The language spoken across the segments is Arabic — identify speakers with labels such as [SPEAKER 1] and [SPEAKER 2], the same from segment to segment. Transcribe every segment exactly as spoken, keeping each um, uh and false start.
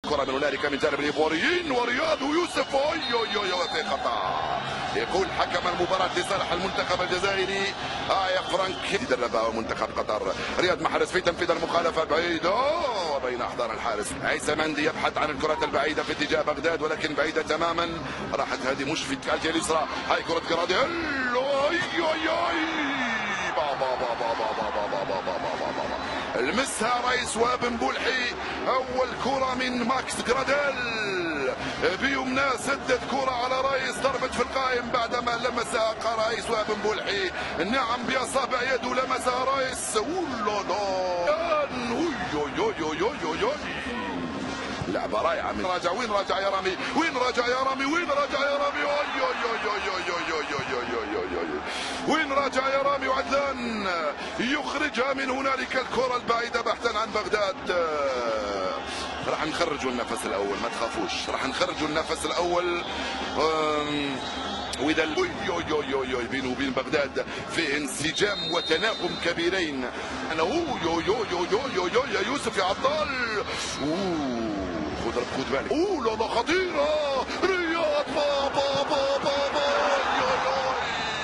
[SPEAKER 1] كرة من هنالك من جانب الايفواريين ورياض ويوسف اوي اوي اوي في خطا. يقول حكم المباراة لصالح المنتخب الجزائري آية فرانك يدربها منتخب قطر. رياض محرز في تنفيذ المخالفة بعيدة بين احضان الحارس. عيسى مندي يبحث عن الكرة البعيدة في اتجاه بغداد ولكن بعيدة تماما. راحت هذه مش في الجهة اليسرى. هاي كرة جراديل اوي اوي اوي بابا بابا بابا بابا بابا بابا المسها رئيس وهاب مبولحي. اول كرة من ماكس جراديل بيمنى سدت كرة على رئيس ضربت في القائم بعدما لمسها رئيس وهاب مبولحي. نعم باصابع يده لمسها رئيس. لعبة رائعة من راجع. وين راجع يا رامي؟ وين راجع يا رامي؟ وين راجع يا رامي؟ وين راجع يا رامي؟ وعدلان يخرجها من هنالك الكرة البعيدة بحثا عن بغداد. راح نخرجوا النفس الاول ما تخافوش. راح نخرجوا النفس الاول. واذا بينه وبين بغداد في انسجام وتناغم كبيرين. انا يو يو يو يو يو يو يا يوسف يا عطال. خذ خذ بالك. اوه لا لا خطيره. رياض بابا بابا بابا.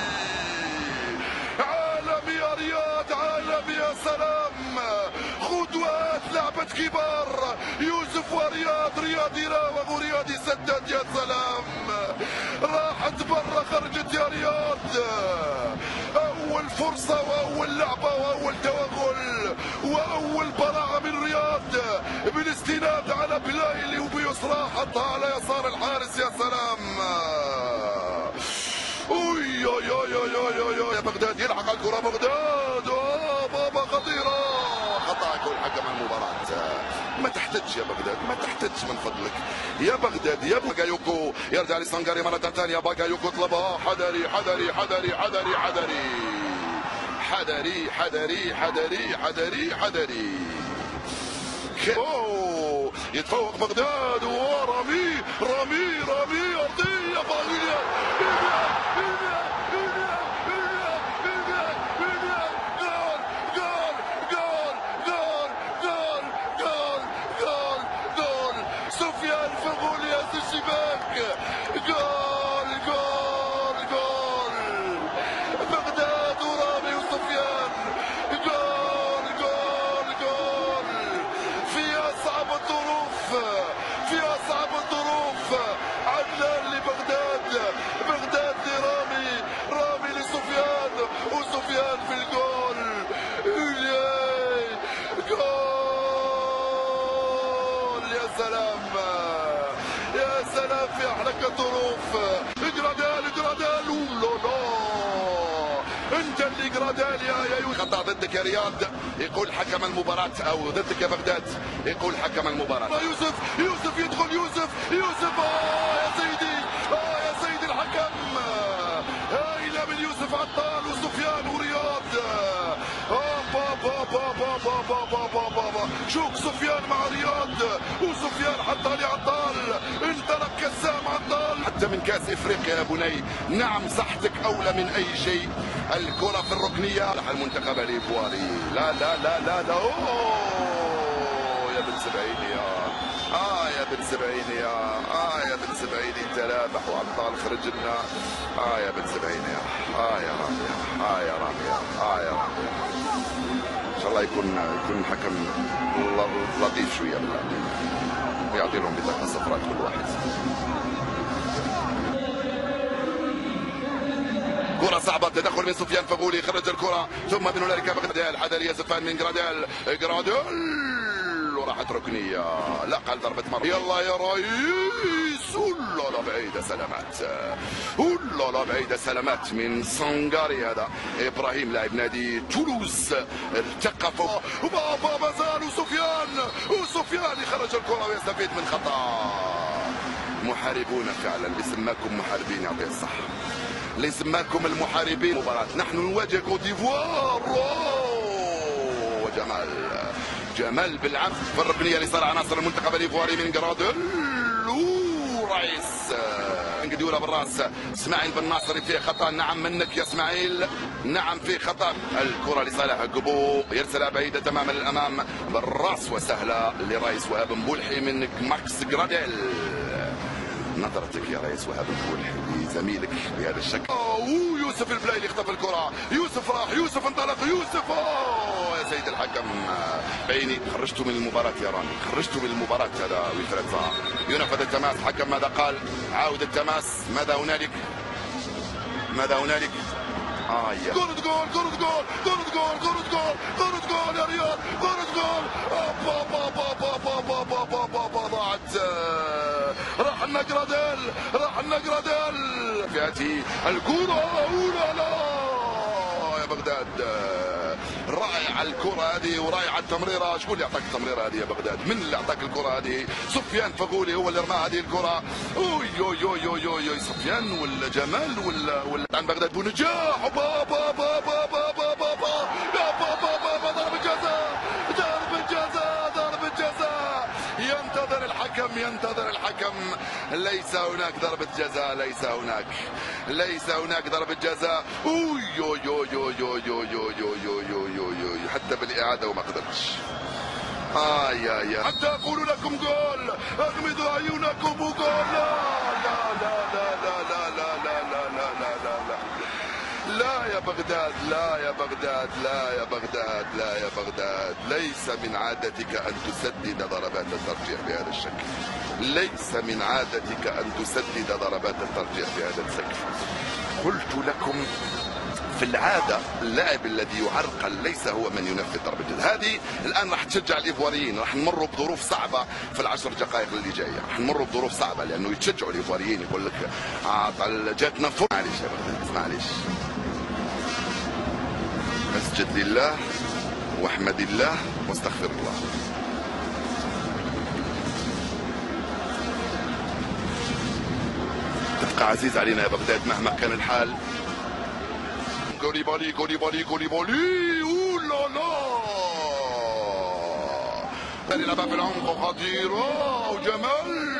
[SPEAKER 1] عالمي يا رياض عالمي يا سلام. خطوات لعبة كبار. يوسف ورياض. رياض يراوغ ورياض يسدد. يا سلام. راحت برا خرجت يا رياض. اول فرصة واول لعبة واول توغل واول براعة من رياض بالاستناد على بلايلي وبيسرى حطها على يسار الحارس. يا سلام. اوي يا يا يا يا يا بغداد يلحق الكرة. بغداد اوه بابا خطيرة. خطأ يكون حكم المباراة. ما تحتاج يا بغداد ما تحتاج من فضلك يا بغداد. يا باكايوكو يرجع لسانغاري مرة ثانية. باكايوكو طلبها. حذري حذري حذري حذري حذري حذري حذري حذري حذري حذري. اوه يتفوق بغداد. ورامي رامي رامي ارضية باغية. سفيان فغول يا الشباك. جول جول جول. بغداد ورامي وسفيان. جول جول جول في اصعب الظروف. في اصعب الظروف. عدلان لبغداد. بغداد لرامي. رامي لسفيان وسفيان في الجول. سلام يا سلام في احلك الظروف. جراديل جراديل لا انت اللي جراديل يا يا يوسف. خطا ضدك يا رياض يقول حكم المباراة او ضدك يا بغداد يقول حكم المباراة. يوسف يوسف يدخل يوسف يوسف اه يا سيدي اه يا سيدي الحكم. هايلة من يوسف عطال وسفيان ورياض. اه بابا بابا بابا بابا بابا شوك سفيان مع رياض وسفيان حتى لعطال. انطلق كسام عطال حتى من كاس افريقيا يا بني. نعم صحتك اولى من اي شيء. الكرة في الركنية لح المنتخب الايفواري. لا لا لا لا لا اوه يا بن سبعين يا اه يا بن سبعين يا اه يا بن سبعين تلابح وعطال خرج لنا. اه يا بن سبعين يا اه يا رامي اه يا رامي اه يا رامي. ان شاء الله يكون يكون الحكم لطيف شويه بالله ويعطي لهم بطاقه صفراء كل واحد. كرة صعبة. تدخل من سفيان فغولي. خرج الكرة ثم من هنالك بغداد. حذر يا زفان من جراديل. جراديل وراحت ركنية. لا قال ضربة مرة. يلا يا رئيس. ولا لا بعيدة سلامات. ولا لا بعيدة سلامات من سانغاري. هذا ابراهيم لاعب نادي تولوز التقفوا وبابا مازال وسفيان وسفيان يخرج الكرة ويستفيد من خطأ. محاربون فعلا اللي سماكم محاربين يعطيه الصحة. اللي سماكم المحاربين. مباراة نحن نواجه كوت ديفوار. وجمال جمال بالعمد في الركنية لصالح عناصر المنتخب الايفواري من جراديل. رايس قديوله بالراس. اسماعيل بن ناصر فيه خطا. نعم منك يا اسماعيل، نعم فيه خطا. الكره لصالح قبو، يرسلها بعيده تماما للامام بالراس وسهله لرايس وهاب مبولحي من ماكس جراديل. نظرتك يا ريس وهاب مبولحي لزميلك بهذا الشكل. اوه يوسف البلايلي اختطف الكره. يوسف راح، يوسف انطلق، يوسف اوه يا سيد الحكم بعيني. خرجته من المباراه يا رامي، خرجته من المباراه هذا ويلفريد صلاح. ينفذ التماس. حكم ماذا قال؟ عاود التماس. ماذا هنالك؟ ماذا هنالك؟ آه يا كرة جول، كرة جول، كرة جول، كرة جول، كرة جول يا رياض، كرة جول. با با با با با با با با با با ضاعت. راح لنا جراديل، راح لنا جراديل. فياتي الكرة أولى لا يا بغداد. رائعة الكرة هذه ورائعة التمريرة. شكون اللي أعطاك التمريرة هذه يا بغداد؟ من اللي أعطاك الكرة هذه؟ سفيان فغولي هو اللي رمى هذه الكرة. أوي أوي أوي أوي أوي سفيان ولا جمال ولا ولا عن بغداد بونجاح. با با با با با با با با يا با با با با ضربة جزاء، ضربة جزاء، ضربة جزاء. ينتظر الحكم، ينتظر الحكم. ليس هناك ضربة جزاء، ليس هناك، ليس هناك ضربة جزاء. أوي أوي أوي أوي أوي أوي أوي أوي أوي حتى بالإعادة وما قدرتش. آه يا يا حتى أقول لكم جول، أغمضوا عيونكم وجول. لا لا لا لا لا لا لا لا لا لا لا لا لا يا بغداد، لا يا بغداد، لا يا بغداد، لا يا بغداد. ليس من عادتك أن تسدد ضربات الترجيح بهذا الشكل. ليس من عادتك أن تسدد ضربات الترجيح بهذا الشكل. قلت لكم في العادة اللاعب الذي يعرقل ليس هو من ينفذ ضربة الجزاء. هذه الآن راح تشجع الإيفواريين. راح نمروا بظروف صعبة في العشر دقائق اللي جاية. راح نمروا بظروف صعبة لأنه يتشجعوا الإيفواريين. يقول لك آه جاتنا فرصة. معليش يا بغداد، معليش. اسجد لله واحمد الله واستغفر الله. تبقى عزيز علينا يا بغداد مهما كان الحال. كوليبالي كوليبالي كوليبالي اوه لا لا يلعبها في العمق خطير. اوه جمال.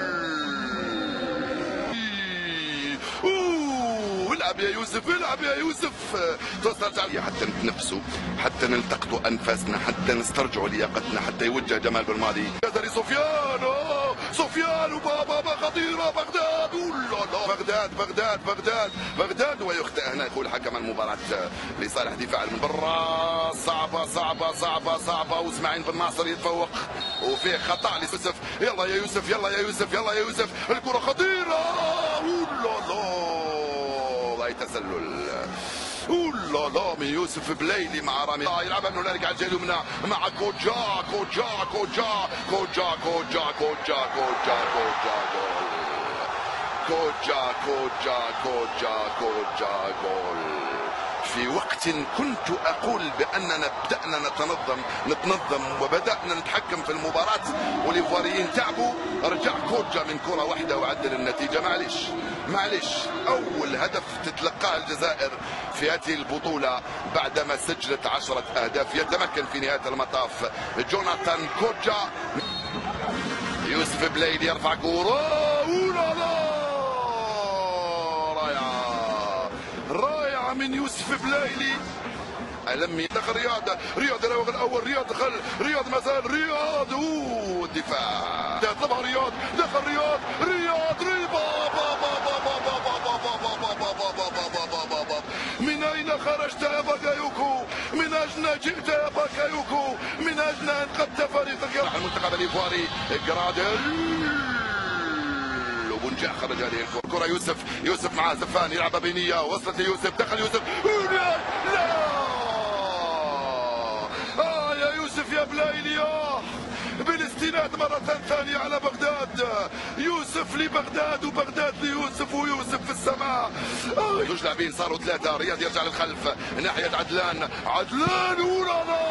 [SPEAKER 1] اوه العب يا يوسف، العب يا يوسف. توصلت حتى نتنفسوا، حتى نلتقطوا انفاسنا، حتى نسترجعوا لياقتنا، حتى يوجه جمال بالماضي. جزري سفيان، اوه سفيان وبابا خطيره بغداد. اوه لا بغداد بغداد بغداد بغداد ويخطئ هنا. يقول حكم المباراة لصالح دفاع من برا. صعبة صعبة صعبة صعبة. واسماعيل بن ناصر يتفوق وفيه خطأ ليوسف. يلا يا يوسف، يلا يا يوسف، يلا يا يوسف. الكرة خطيرة. اوه لا تسلل. اوه لا من يوسف بلايلي مع رامي. يلعبها من هنالك على الجهه اليمنى مع كوجا كوجا كوجا كوجا كوجا كوجا كوجا كوجا جول. كوجا كوجا كوجا كوجا جول. في وقت كنت أقول بأننا بدأنا نتنظم نتنظم وبدأنا نتحكم في المباراة والإيفواريين تعبوا، رجع كوجا من كرة واحدة وعدل النتيجة. معلش معلش أول هدف تتلقاه الجزائر في هذه البطولة بعدما سجلت عشرة أهداف. يتمكن في نهاية المطاف جوناثان كوجا. يوسف بلايلي يرفع كرة. أولا لا من يوسف بلايلي. ألم دخل رياض، رياض الأول الأول، رياض دخل، رياض ما زال، رياض اوه الدفاع طبعا رياض دخل، رياض رياض ريبا. من أين خرجت يا باكايوكو؟ من أجل جئت يا باكايوكو؟ من أجل أنقذت فريقك. راح المنتخب الإيفواري جراديل ونجح خرج هذه الكرة. كرة يوسف، يوسف مع زفان يلعبها بينية، وصلت ليوسف، دخل يوسف. لا آه يا يوسف يا بلايلي. آه بالاستناد مرة ثانية على بغداد. يوسف لبغداد وبغداد ليوسف ويوسف في السماء. آه زوج لاعبين صاروا ثلاثة. رياض يرجع للخلف ناحية عدلان، عدلان ولا لا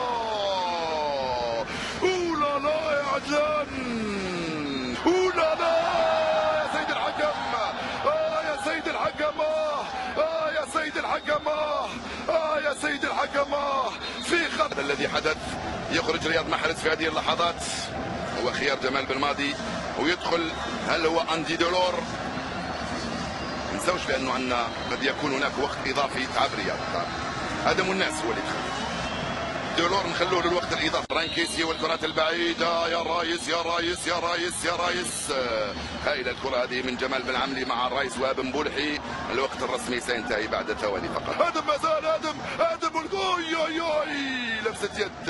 [SPEAKER 1] ولا لا يا عدلان. ولا لا يا سيد الحكم. آه يا سيد الحكم. آه يا سيد الحكم. آه يا سيد الحكم. في خطأ الذي حدث. يخرج رياض محرز في هذه اللحظات. هو خيار جمال بالماضي ويدخل. هل هو أندي دولور؟ ما ننساوش بأنه عندنا قد يكون هناك وقت إضافي تعب رياض. آدم الناس هو اللي دخل. دولور نخلوه للوقت الاضافي. فرانكيسي والكرات البعيده، يا رايس يا رايس يا رايس يا رايس. هايله الكره هذه من جمال بن عملي مع الرايس وهاب مبولحي. الوقت الرسمي سينتهي بعد ثواني فقط. ادم ما زال ادم ادم والجول. لمسه يد.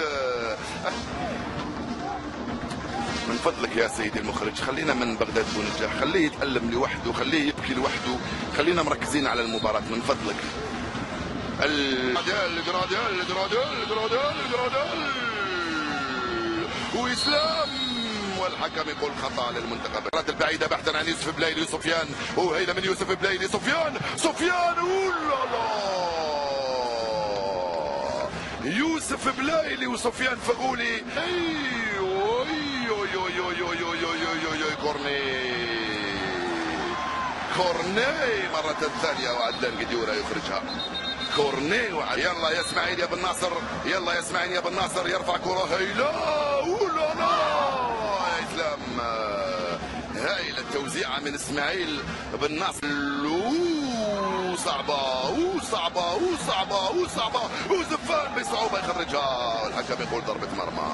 [SPEAKER 1] من فضلك يا سيدي المخرج خلينا من بغداد بونجاح، خليه يتألم لوحده، خليه يبكي لوحده، خلينا مركزين على المباراه من فضلك. الجراديل جراديل جراديل جراديل جراديل وإسلام، والحكم يقول خطأ للمنتخب. الكرات البعيدة بحثا عن يوسف بلايلي وسفيان، وهيدا من يوسف بلايلي. سفيان سفيان ولا لا يوسف بلايلي وسفيان فغولي. ايوه ايوه ايوه ايوه ايوه ايوه كورني كورني مرة ثانية وعدلان قديورة يخرجها. كورني وعلي. يلا يا اسماعيل يا بن ناصر، يلا يا اسماعيل يا بن ناصر، يرفع كرة هايلة. ولا لا يا اسلام، هايلة التوزيعة من اسماعيل بن ناصر. وصعبة وصعبة وصعبة وصعبة وزفان بصعوبة يخرجها، والحكم يقول ضربة مرمى،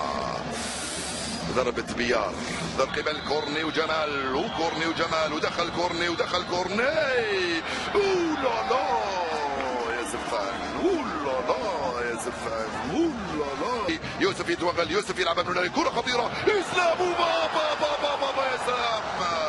[SPEAKER 1] ضربة بيار. ضرب قبل كورني وجمال، وكورني وجمال، ودخل كورني ودخل كورني. ولا لا يا زفان، ولا لا يا زفان، ولا لا. يوسف يتوغل، يوسف يلعب من كرة خطيرة. اسلام وبابا بابا بابا يا سلام.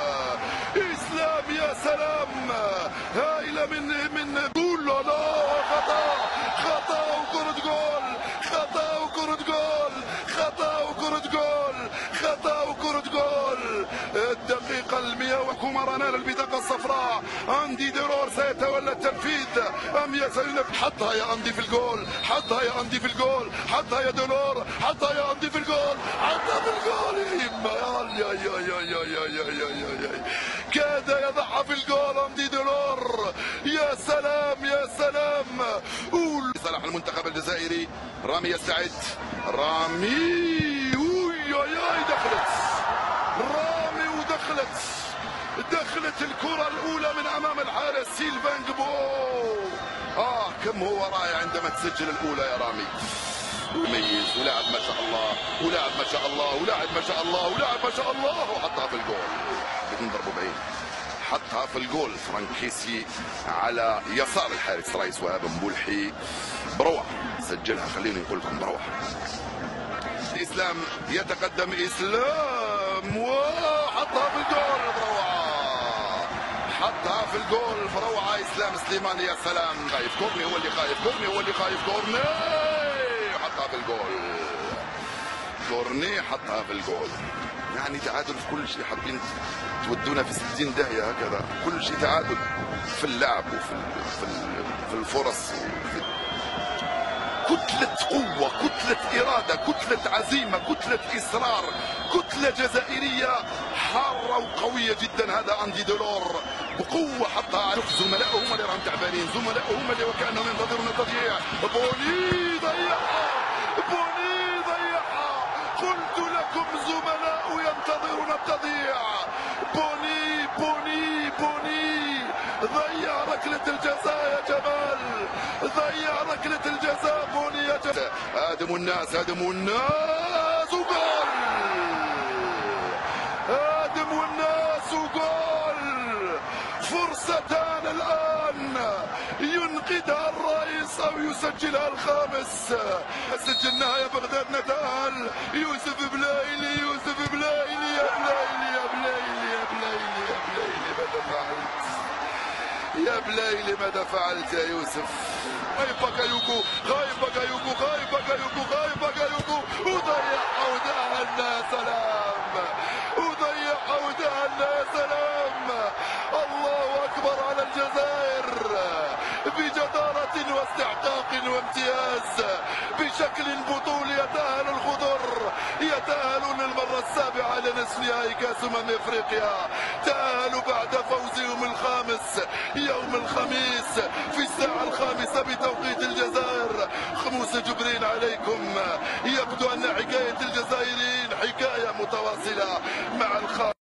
[SPEAKER 1] اسلام يا سلام، هايلة من من ولا لا. خطأ خطأ وكرة جول، خطأ وكرة جول، خطأ وكرة جول، خطأ وكرة جول. الدقيقة المئة وكومارا نال البطاقة الصفراء. أندي دولور سيتولى التنفيذ أم يسلم؟ حطها يا أندي في الجول، حطها يا أندي في الجول، حطها يا دولور، حطها يا أندي في الجول، حطها في الجول. يا يا يا يا يا يا يا يا يا كاد يضعها في الجول أندي دولور. يا سلام يا سلام. صلاح المنتخب الجزائري. رامي يستعد، رامي وياي دخلت، رامي ودخلت، دخلت الكرة الأولى من أمام الحارس سيلفان جبو. آه كم هو رائع عندما تسجل الأولى يا رامي. مميز ولاعب ما شاء الله، ولاعب ما شاء الله، ولاعب ما شاء الله، ولاعب ما شاء الله، وحطها في الجول بدون ضربة بعيد. حطها في الجول فرانكيسي على يسار الحارس رايس وهاب مبولحي. بروعة سجلها، خليني نقول لكم بروعة. اسلام يتقدم، اسلام وحطها في الجول. بروعة حطها في الجول. بروعة اسلام سليماني. يا سلام، خايف كورني، هو اللي خايف كورني، هو اللي خايف كورني. حطها في الجول. كورني حطها في الجول. يعني تعادل في كل شيء. حابين تودونا في ستين داهية هكذا، كل شيء تعادل في اللعب وفي في في الفرص، وفي كتلة قوة، كتلة إرادة، كتلة عزيمة، كتلة إصرار، كتلة جزائرية حارة وقوية جدا. هذا أندي دولور بقوة حطها. شوف زملائه هم اللي راهم تعبانين، زملائه هم اللي وكأنهم ينتظرون التضييع. بوني ضيعها، بوني ضيعها. قلت لكم زملاء ينتظرون التضييع. بوني بوني بوني ضيع ركلة الجزاء يا جمال، ضيع ركلة الجزاء بوني يا جمال. آدم الناس، آدم الناس وجول. آدم والناس وجول. فرصتان الآن ينقذها الرئيس أو يسجلها الخامس. سجلناها يا بغداد نتال. يوسف بلايلي، يوسف بلايلي، يا بلايلي يا بلايلي يا بلايلي يا بلايلي ماذا فعلت؟ يا بلايلي ماذا فعلت يا يوسف؟ خايف بكايوكو، خايف بكايوكو، خايف بكايوكو، خايف بكايوكو. وضيعها ودهنا يا سلام، وضيعها ودهنا يا سلام. الله أكبر على الجزائر بجدارة واستحقاق وامتياز. بشكل بطولي يتأهل الخضر، يتأهلون المرة السابعة لنصف نهائي كأس أمم أفريقيا. تأهلوا بعد فوزهم الخامس يوم الخميس في الساعة الخامسة بتوقيت الجزائر. خموس جبرين عليكم. يبدو أن حكاية الجزائريين حكاية متواصلة مع الخامس.